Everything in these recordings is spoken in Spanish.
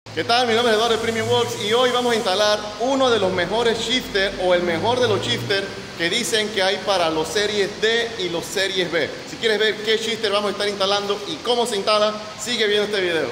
¿Qué tal? Mi nombre es Eduardo de Premium Works y hoy vamos a instalar uno de los mejores shifters o el mejor de los shifters que dicen que hay para los series D y los series B. Si quieres ver qué shifter vamos a estar instalando y cómo se instala, sigue viendo este video.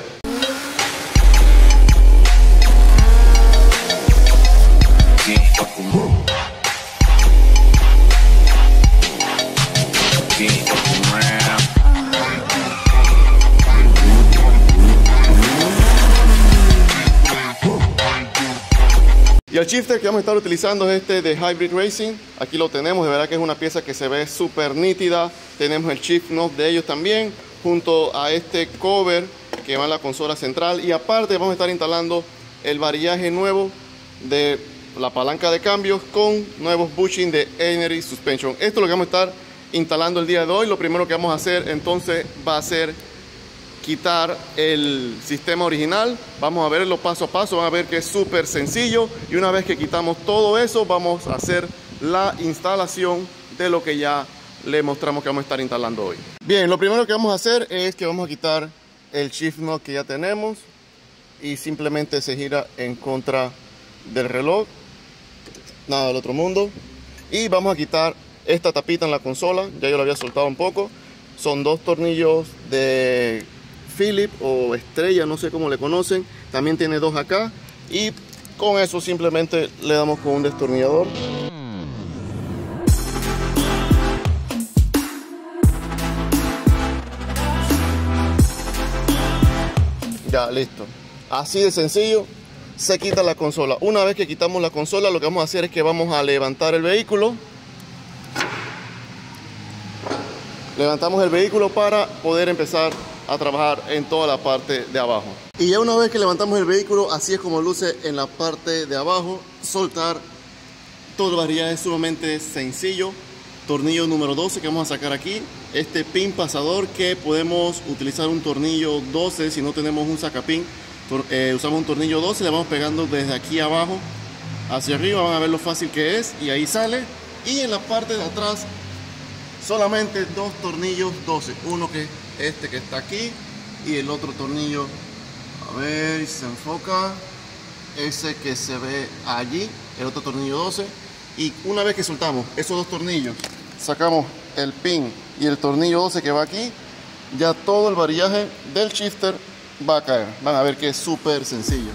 Y el shifter que vamos a estar utilizando es este de Hybrid Racing. Aquí lo tenemos, de verdad que es una pieza que se ve súper nítida. Tenemos el shift knob de ellos también, junto a este cover que va en la consola central. Y aparte vamos a estar instalando el varillaje nuevo de la palanca de cambios con nuevos bushing de Energy Suspension. Esto es lo que vamos a estar instalando el día de hoy. Lo primero que vamos a hacer entonces va a ser quitar el sistema original. Vamos a verlo paso a paso, van a ver que es súper sencillo, y una vez que quitamos todo eso vamos a hacer la instalación de lo que ya le mostramos que vamos a estar instalando hoy. Bien, lo primero que vamos a hacer es que vamos a quitar el shift knob que ya tenemos y simplemente se gira en contra del reloj, nada del otro mundo. Y vamos a quitar esta tapita en la consola, ya yo lo había soltado un poco. Son dos tornillos de Phillips o estrella, no sé cómo le conocen. También tiene dos acá, y con eso simplemente le damos con un destornillador. Ya, listo. Así de sencillo se quita la consola. Una vez que quitamos la consola, lo que vamos a hacer es que vamos a levantar el vehículo. Levantamos el vehículo para poder empezar a trabajar en toda la parte de abajo. Y ya una vez que levantamos el vehículo, así es como luce en la parte de abajo. Soltar todo el varillaje es sumamente sencillo. Tornillo número 12 que vamos a sacar aquí. Este pin pasador que podemos utilizar un tornillo 12 si no tenemos un sacapin. Usamos un tornillo 12, le vamos pegando desde aquí abajo hacia arriba. Van a ver lo fácil que es, y ahí sale. Y en la parte de atrás solamente dos tornillos 12, uno que este que está aquí y el otro tornillo, a ver si se enfoca, ese que se ve allí, el otro tornillo 12. Y una vez que soltamos esos dos tornillos, sacamos el pin y el tornillo 12 que va aquí, ya todo el varillaje del shifter va a caer. Van a ver que es súper sencillo.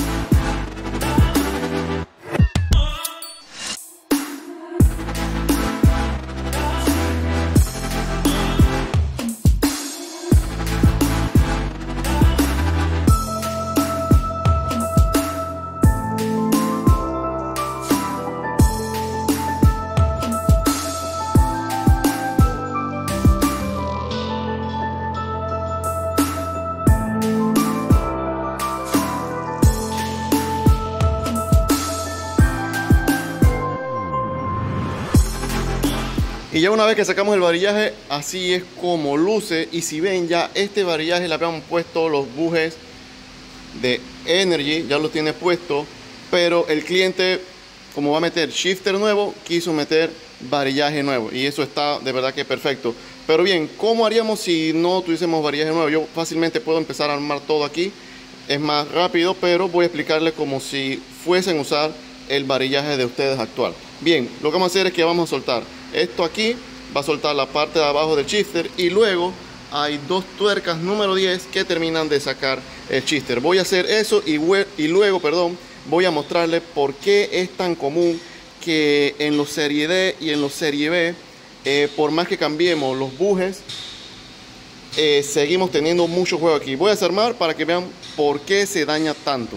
Y ya una vez que sacamos el varillaje, así es como luce. Y si ven, ya este varillaje le habíamos puesto los bujes de Energy, ya lo tiene puesto, pero el cliente, como va a meter shifter nuevo, quiso meter varillaje nuevo, y eso está de verdad que perfecto. Pero bien, ¿cómo haríamos si no tuviésemos varillaje nuevo? Yo fácilmente puedo empezar a armar todo aquí, es más rápido, pero voy a explicarles como si fuesen a usar el varillaje de ustedes actual. Bien, lo que vamos a hacer es que vamos a soltar esto aquí, va a soltar la parte de abajo del shifter, y luego hay dos tuercas número 10 que terminan de sacar el shifter. Voy a hacer eso y luego voy a mostrarles por qué es tan común que en los serie D y en los serie B, por más que cambiemos los bujes, seguimos teniendo mucho juego aquí. Voy a desarmar para que vean por qué se daña tanto.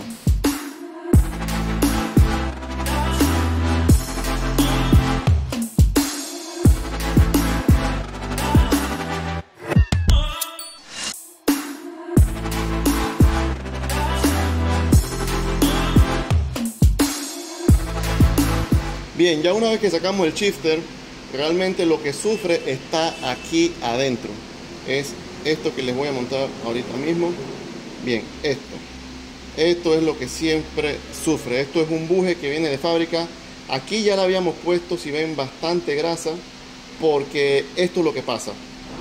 Bien, ya una vez que sacamos el shifter, realmente lo que sufre está aquí adentro. Es esto que les voy a montar ahorita mismo. Bien, esto es lo que siempre sufre. Esto es un buje que viene de fábrica. Aquí ya le habíamos puesto, si ven, bastante grasa, porque esto es lo que pasa.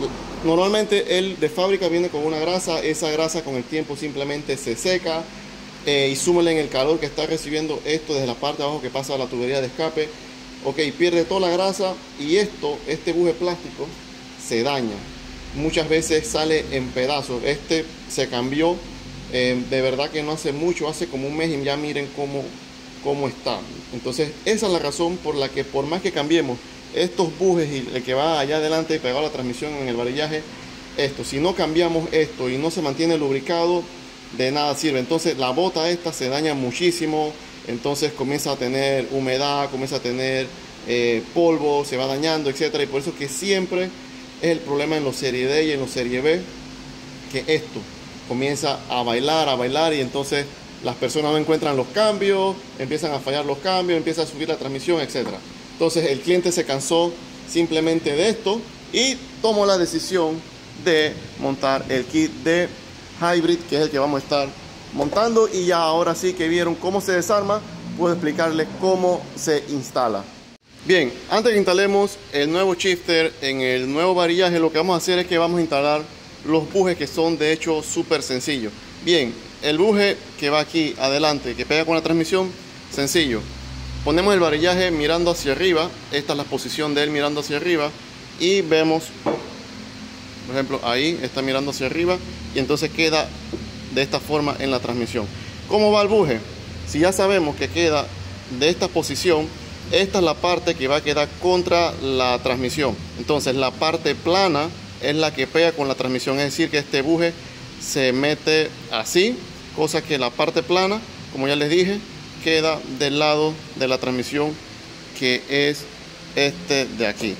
Normalmente el de fábrica viene con una grasa, esa grasa con el tiempo simplemente se seca, y súmele en el calor que está recibiendo esto desde la parte de abajo que pasa a la tubería de escape. Ok, pierde toda la grasa y este buje plástico se daña. Muchas veces sale en pedazos. Este se cambió, de verdad que no hace mucho, hace como un mes, y ya miren cómo está. Entonces esa es la razón por la que, por más que cambiemos estos bujes y el que va allá adelante y pegado a la transmisión en el varillaje, si no cambiamos esto y no se mantiene lubricado, de nada sirve. Entonces la bota esta se daña muchísimo, entonces comienza a tener humedad, comienza a tener polvo, se va dañando, etcétera. Y por eso que siempre es el problema en los serie D y en los serie B, que esto comienza a bailar y entonces las personas no encuentran los cambios, empiezan a fallar los cambios, empieza a subir la transmisión, etcétera. Entonces el cliente se cansó simplemente de esto y tomó la decisión de montar el kit de Hybrid, que es el que vamos a estar montando. Y ya ahora sí que vieron cómo se desarma, puedo explicarles cómo se instala. Bien, antes que instalemos el nuevo shifter en el nuevo varillaje, lo que vamos a hacer es que vamos a instalar los bujes, que son de hecho súper sencillos. Bien, el buje que va aquí adelante, que pega con la transmisión, sencillo. Ponemos el varillaje mirando hacia arriba, esta es la posición de él mirando hacia arriba, y vemos, por ejemplo, ahí está mirando hacia arriba, y entonces queda de esta forma en la transmisión. ¿Cómo va el buje? Si ya sabemos que queda de esta posición, esta es la parte que va a quedar contra la transmisión. Entonces la parte plana es la que pega con la transmisión, es decir que este buje se mete así, cosa que la parte plana, como ya les dije, queda del lado de la transmisión, que es este de aquí.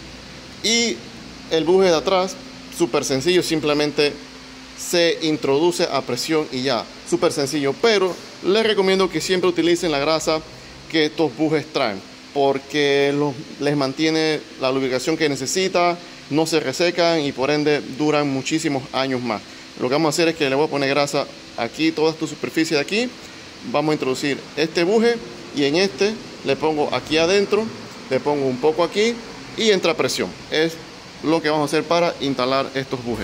Y el buje de atrás, súper sencillo, simplemente se introduce a presión y ya, súper sencillo. Pero les recomiendo que siempre utilicen la grasa que estos bujes traen, porque les mantiene la lubricación que necesita, no se resecan y por ende duran muchísimos años más. Lo que vamos a hacer es que le voy a poner grasa aquí, toda esta superficie de aquí. Vamos a introducir este buje y en este le pongo aquí adentro, le pongo un poco aquí y entra presión. Es lo que vamos a hacer para instalar estos bujes.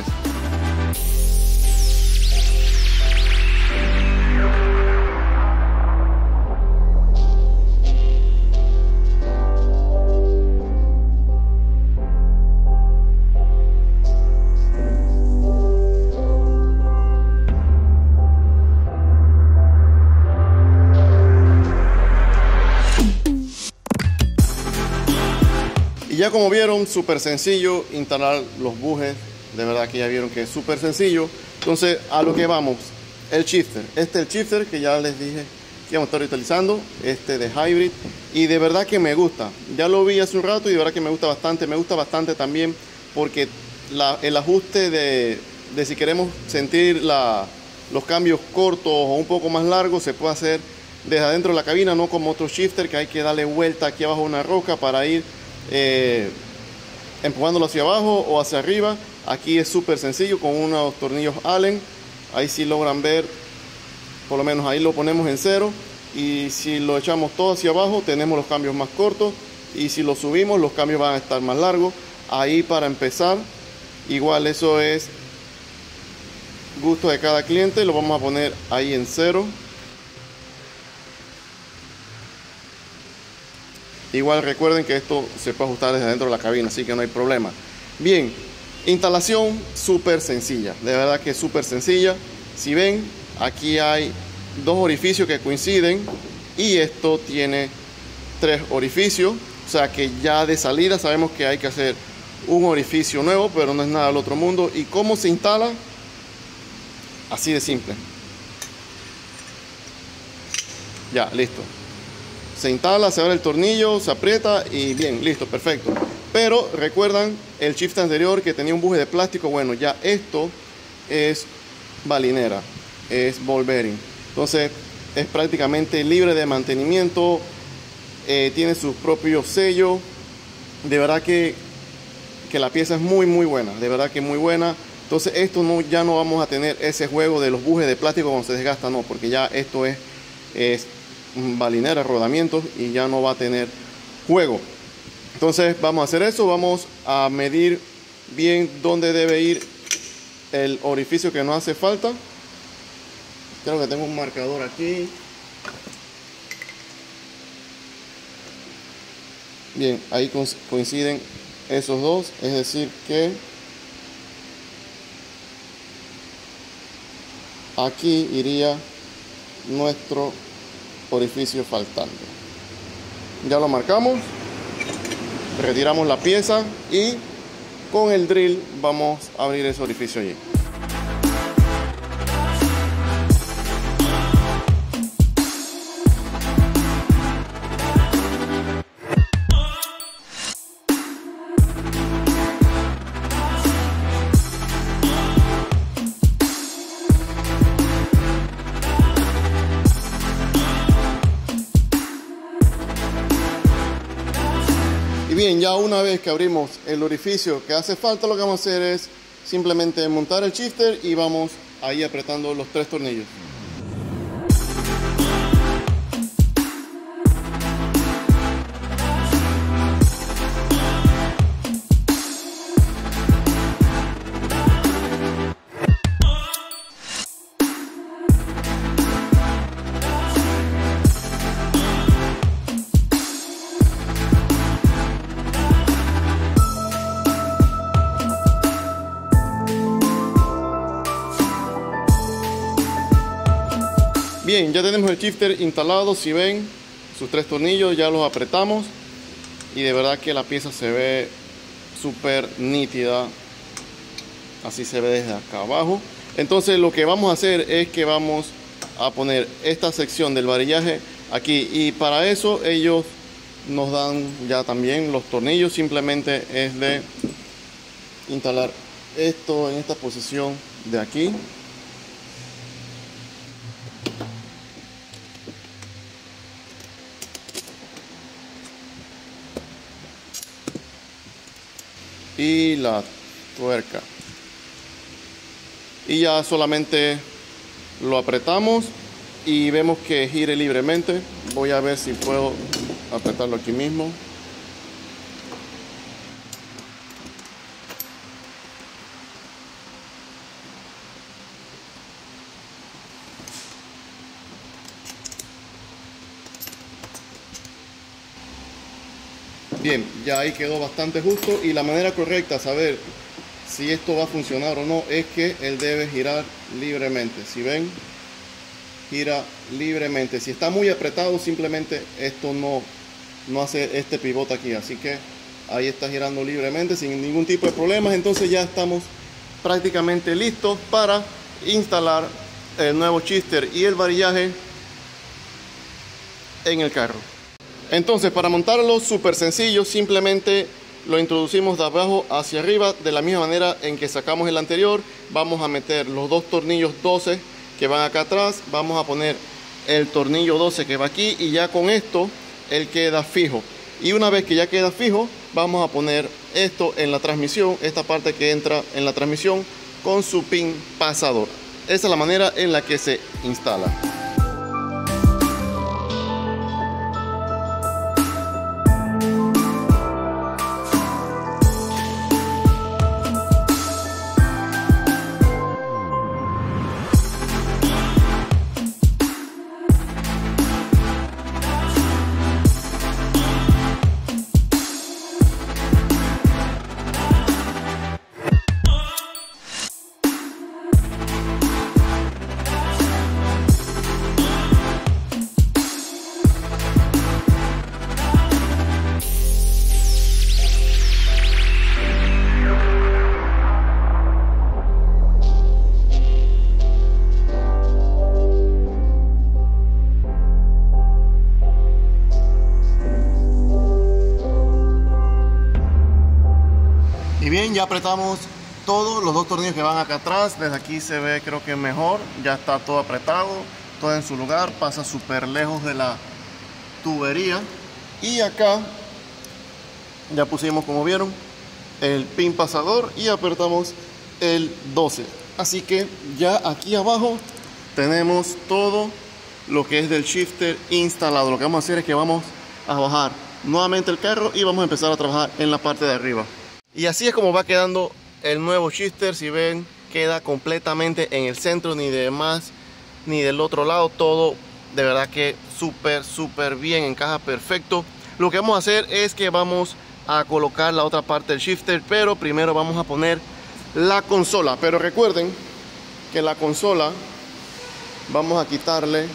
Y ya como vieron, súper sencillo instalar los bujes. De verdad que ya vieron que es súper sencillo. Entonces a lo que vamos, el shifter. Este es el shifter que ya les dije que vamos a estar utilizando, este de Hybrid. Y de verdad que me gusta. Ya lo vi hace un rato y de verdad que me gusta bastante. Me gusta bastante también porque el ajuste de si queremos sentir los cambios cortos o un poco más largos, se puede hacer desde adentro de la cabina, no como otro shifter que hay que darle vuelta aquí abajo a una roca para ir empujándolo hacia abajo o hacia arriba. Aquí es súper sencillo con unos tornillos Allen. Ahí sí logran ver, por lo menos ahí lo ponemos en 0, y si lo echamos todo hacia abajo tenemos los cambios más cortos, y si lo subimos los cambios van a estar más largos. Ahí para empezar, igual eso es gusto de cada cliente, lo vamos a poner ahí en 0. Igual recuerden que esto se puede ajustar desde dentro de la cabina, así que no hay problema. Bien, instalación súper sencilla, de verdad que es súper sencilla. Si ven, aquí hay dos orificios que coinciden y esto tiene 3 orificios, o sea que ya de salida sabemos que hay que hacer un orificio nuevo, pero no es nada del otro mundo. ¿Y cómo se instala? Así de simple. Ya, listo. Se instala, se abre el tornillo, se aprieta y bien, listo, perfecto. Pero recuerdan el shifter anterior que tenía un buje de plástico. Bueno, ya esto es balinera, es ball bearing. Entonces es prácticamente libre de mantenimiento, tiene su propio sello. De verdad que la pieza es muy buena, de verdad que muy buena. Entonces esto ya no vamos a tener ese juego de los bujes de plástico cuando se desgasta, no, porque ya esto es balinera, rodamientos, y ya no va a tener juego. Entonces vamos a hacer eso, vamos a medir bien dónde debe ir el orificio que nos hace falta. Creo que tengo un marcador aquí. Bien, ahí coinciden esos dos, es decir que aquí iría nuestro orificio faltando. Ya lo marcamos, retiramos la pieza y con el drill vamos a abrir ese orificio allí. Bien, ya una vez que abrimos el orificio que hace falta, lo que vamos a hacer es simplemente montar el shifter y vamos ahí apretando los 3 tornillos. Bien, ya tenemos el shifter instalado. Si ven, sus 3 tornillos ya los apretamos y de verdad que la pieza se ve súper nítida. Así se ve desde acá abajo. Entonces lo que vamos a hacer es que vamos a poner esta sección del varillaje aquí, y para eso ellos nos dan ya también los tornillos. Simplemente es de instalar esto en esta posición de aquí. Y la tuerca, y ya solamente lo apretamos y vemos que gire libremente. Voy a ver si puedo apretarlo aquí mismo. Bien, ya ahí quedó bastante justo, y la manera correcta de saber si esto va a funcionar o no es que él debe girar libremente. Si ven, gira libremente. Si está muy apretado, simplemente esto no hace este pivote aquí. Así que ahí está girando libremente sin ningún tipo de problemas. Entonces ya estamos prácticamente listos para instalar el nuevo shifter y el varillaje en el carro. Entonces, para montarlo súper sencillo, simplemente lo introducimos de abajo hacia arriba de la misma manera en que sacamos el anterior. Vamos a meter los 2 tornillos 12 que van acá atrás, vamos a poner el tornillo 12 que va aquí, y ya con esto él queda fijo. Y una vez que ya queda fijo, vamos a poner esto en la transmisión, esta parte que entra en la transmisión con su pin pasador. Esa es la manera en la que se instala. Y bien, ya apretamos todos los 2 tornillos que van acá atrás. Desde aquí se ve, creo que mejor. Ya está todo apretado, todo en su lugar. Pasa súper lejos de la tubería. Y acá ya pusimos, como vieron, el pin pasador y apretamos el 12. Así que ya aquí abajo tenemos todo lo que es del shifter instalado. Lo que vamos a hacer es que vamos a bajar nuevamente el carro y vamos a empezar a trabajar en la parte de arriba. Y así es como va quedando el nuevo shifter. Si ven, queda completamente en el centro, ni de más ni del otro lado. Todo de verdad que súper bien, encaja perfecto. Lo que vamos a hacer es que vamos a colocar la otra parte del shifter, pero primero vamos a poner la consola. Pero recuerden que la consola vamos a quitarle,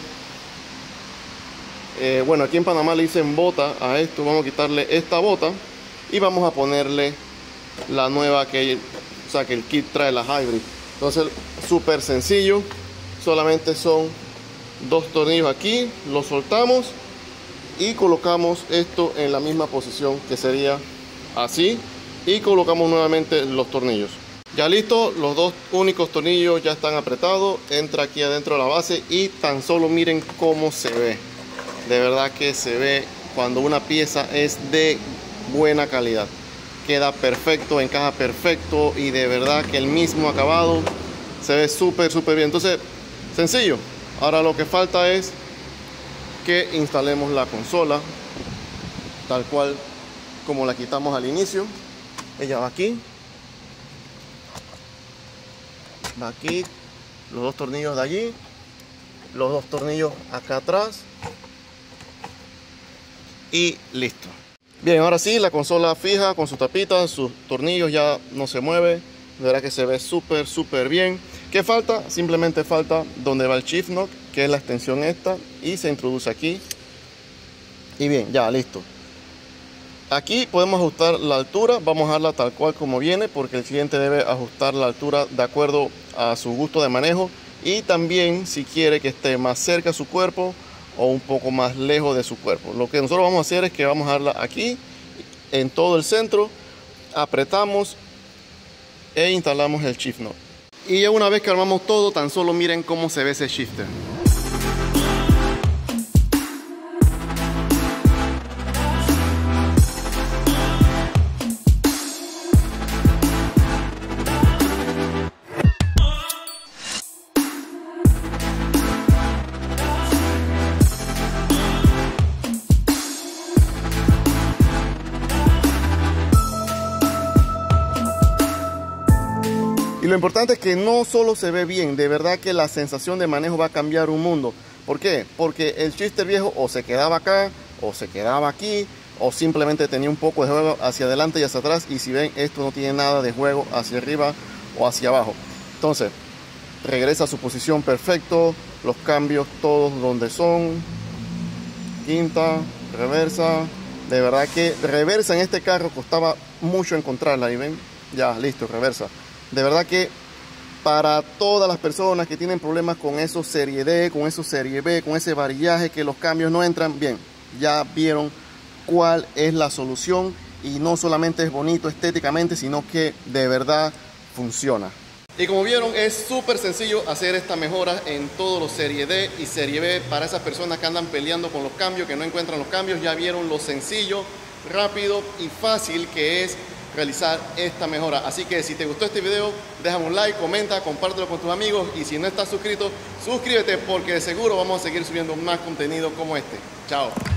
bueno, aquí en Panamá le dicen bota a esto. Vamos a quitarle esta bota y vamos a ponerle la nueva que el kit trae, la Hybrid. Entonces súper sencillo, solamente son 2 tornillos aquí, los soltamos y colocamos esto en la misma posición, que sería así, y colocamos nuevamente los tornillos. Ya listo, los 2 únicos tornillos ya están apretados. Entra aquí adentro de la base y tan solo miren cómo se ve. De verdad que se ve cuando una pieza es de buena calidad. Queda perfecto, encaja perfecto y de verdad que el mismo acabado se ve súper bien. Entonces, sencillo. Ahora lo que falta es que instalemos la consola tal cual como la quitamos al inicio. Ella va aquí, los 2 tornillos de allí, los 2 tornillos acá atrás y listo. Bien, ahora sí, la consola fija con su tapita, sus tornillos, ya no se mueve. De verdad que se ve súper bien. ¿Qué falta? Simplemente falta donde va el shift knob, que es la extensión esta, y se introduce aquí. Y bien, ya listo. Aquí podemos ajustar la altura. Vamos a dejarla tal cual como viene, porque el cliente debe ajustar la altura de acuerdo a su gusto de manejo, y también si quiere que esté más cerca a su cuerpo o un poco más lejos de su cuerpo. Lo que nosotros vamos a hacer es que vamos a dejarla aquí en todo el centro, apretamos e instalamos el shift knob. Y ya una vez que armamos todo, tan solo miren cómo se ve ese shifter. Y lo importante es que no solo se ve bien, de verdad que la sensación de manejo va a cambiar un mundo. ¿Por qué? Porque el shifter viejo o se quedaba acá, o se quedaba aquí, o simplemente tenía un poco de juego hacia adelante y hacia atrás. Y si ven, esto no tiene nada de juego hacia arriba o hacia abajo. Entonces, regresa a su posición perfecto, los cambios todos donde son, quinta, reversa. De verdad que reversa en este carro costaba mucho encontrarla, y ven, ya listo, reversa. De verdad que para todas las personas que tienen problemas con eso serie D, con eso serie B, con ese varillaje, que los cambios no entran bien, ya vieron cuál es la solución. Y no solamente es bonito estéticamente, sino que de verdad funciona. Y como vieron, es súper sencillo hacer esta mejora en todos los serie D y serie B. Para esas personas que andan peleando con los cambios, que no encuentran los cambios, ya vieron lo sencillo, rápido y fácil que es realizar esta mejora. Así que si te gustó este video, déjame un like, comenta, compártelo con tus amigos, y si no estás suscrito, suscríbete, porque de seguro vamos a seguir subiendo más contenido como este. Chao.